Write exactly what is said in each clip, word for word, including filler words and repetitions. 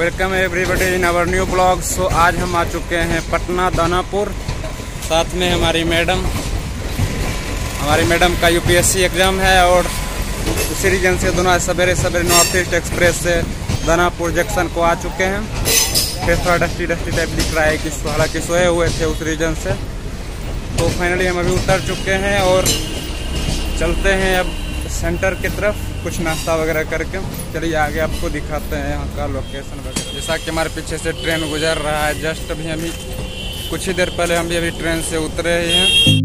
Welcome everybody in our new blog. So आज हम आ चुके हैं पटना दानापुर। साथ में हमारी मैडम हमारी मैडम का यूपीएससी एग्ज़ाम है और उसी रीजन से दोनों सवेरे सवेरे नॉर्थ ईस्ट एक्सप्रेस से दानापुर जंक्शन को आ चुके हैं। फिर थोड़ा डस्टी डस्टी टाइप दिख रहा है कि हालांकि सोए हुए थे उस रीजन से। तो फाइनली हम अभी उतर चुके हैं और चलते हैं अब सेंटर की तरफ कुछ नाश्ता वगैरह करके। चलिए आगे आपको दिखाते हैं यहाँ का लोकेशन वगैरह। जैसा कि हमारे पीछे से ट्रेन गुजर रहा है, जस्ट अभी अभी कुछ ही देर पहले हम भी अभी ट्रेन से उतरे ही हैं।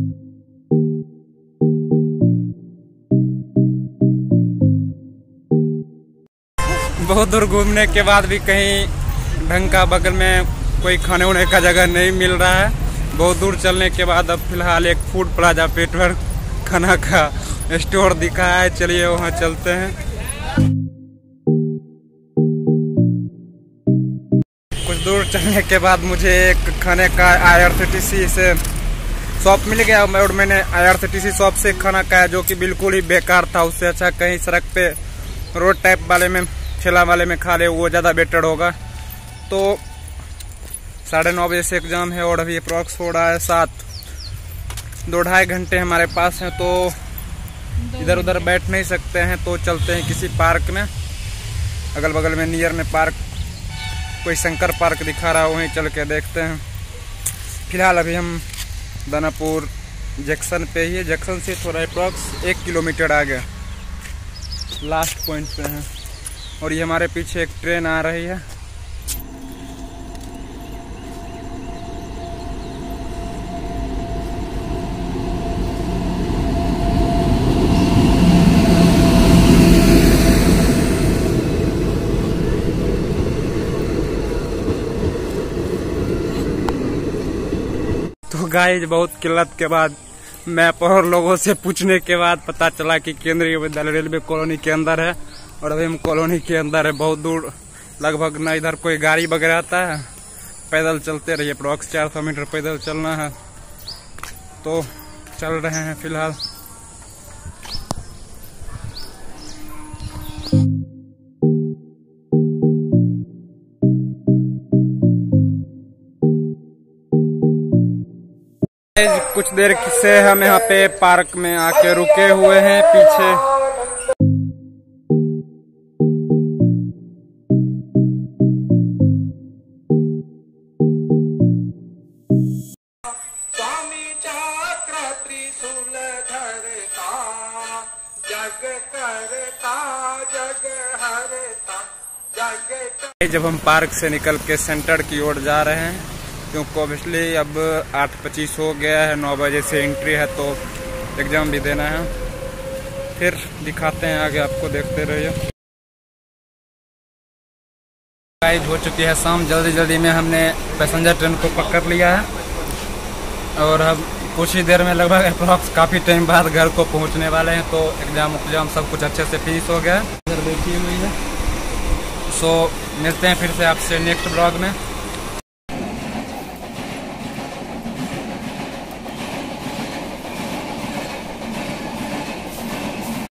बहुत दूर घूमने के बाद भी कहीं ढंग का बगल में कोई खाने वाने का जगह नहीं मिल रहा है। बहुत दूर चलने के बाद अब फिलहाल एक फूड प्लाजा पेट भर खाना का स्टोर दिखा है। चलिए वहाँ चलते हैं। कुछ दूर चलने के बाद मुझे एक खाने का आईआरसीटीसी से शॉप मिल गया और मैंने आईआरसीटीसी शॉप से खाना खाया जो कि बिल्कुल ही बेकार था। उससे अच्छा कहीं सड़क पे रोड टाइप वाले में ठेला वाले में खा ले, वो ज़्यादा बेटर होगा। तो साढ़े नौ बजे से एग्ज़ाम है और अभी अप्रॉक्स हो रहा है सात। दो ढाई घंटे हमारे पास हैं तो इधर उधर बैठ नहीं सकते हैं, तो चलते हैं किसी पार्क में। अगल बगल में नियर में पार्क कोई शंकर पार्क दिखा रहा है, वहीं चल के देखते हैं। फिलहाल अभी हम दानापुर जंक्शन पे ही है। जंक्शन से थोड़ा अप्रॉक्स एक किलोमीटर आगे लास्ट पॉइंट पे हैं और ये हमारे पीछे एक ट्रेन आ रही है। तो गाइस बहुत किल्लत के बाद मैप और लोगों से पूछने के बाद पता चला कि केंद्रीय विद्यालय रेलवे कॉलोनी के अंदर है और अभी हम कॉलोनी के अंदर है। बहुत दूर, लगभग ना इधर कोई गाड़ी वगैरह आता है, पैदल चलते रहिए। अप्रॉक्स चार सौ मीटर पैदल चलना है, तो चल रहे हैं फिलहाल। कुछ देर से हम यहाँ पे पार्क में आके रुके हुए हैं। पीछे स्वामी चक्र त्रिशूल धरता, जग करता जग हरता जग। जब हम पार्क से निकल के सेंटर की ओर जा रहे हैं, क्योंकि ऑब्वियसली अब आठ पच्चीस हो गया है, नौ बजे से एंट्री है तो एग्ज़ाम भी देना है। फिर दिखाते हैं आगे, आपको देखते रहिए। गाइस हो चुकी है शाम, जल्दी जल्दी में हमने पैसेंजर ट्रेन को पकड़ लिया है और अब कुछ ही देर में लगभग अप्रॉक्स काफ़ी टाइम बाद घर को पहुंचने वाले हैं। तो एग्ज़ाम एग्जाम सब कुछ अच्छे से फिनिश हो गया है, इधर बैठी हुई है। सो मिलते हैं फिर से आपसे नेक्स्ट ब्लॉग में।